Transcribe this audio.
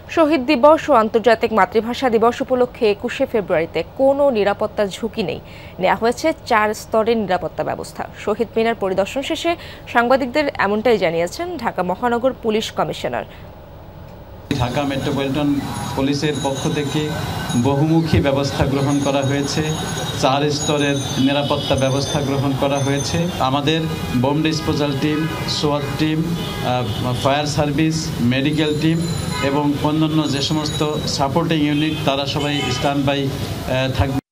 শহীদ দিবস ও আন্তর্জাতিক মাতৃভাষা দিবস উপলক্ষে ২১শে ফেব্রুয়ারিতে কোনো নিরাপত্তার ঝুঁকি নেই। নেওয়া হয়েছে ৪ স্তরের নিরাপত্তা ব্যবস্থা। শহীদ মিনার পরিদর্শন শেষে সাংবাদিকদের এমনটাই জানিয়েছেন ঢাকা মহানগর পুলিশ কমিশনার। ঢাকা মেট্রোপলিটন পুলিশের পক্ষ থেকে বহুমুখী ব্যবস্থা গ্রহণ করা হয়েছে, ৪ স্তরের নিরাপত্তা ব্যবস্থা গ্রহণ করা হয়েছে। আমাদের বোম ডিসপোজাল টিম, সোয়াট team, fire service, medical team এবং অন্যান্য যে সমস্ত সাপোর্টিং ইউনিট তারা সবাই স্ট্যান্ড বাই থাকবে।